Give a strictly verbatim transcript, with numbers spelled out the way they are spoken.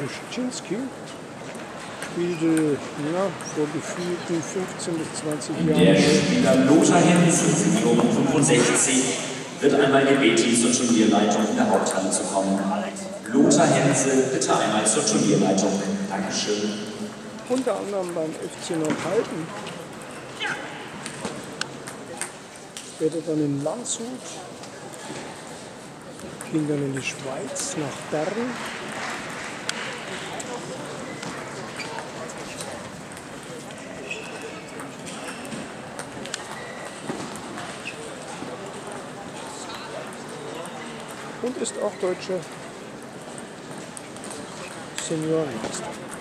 Buschczynski spielte ja, vor gefühlten fünfzehn bis zwanzig Der Jahren. Spieler Lothar Henze, Senior fünfundsechzig, wird einmal gebeten, zur Turnierleitung in der Haupthalle zu kommen. Lothar Henze, bitte einmal zur Turnierleitung. Dankeschön. Unter anderem beim F C Nordhalten. Später dann in Landshut. Ging dann in die Schweiz, nach Bern. Und ist auch deutscher Seniorenmeister.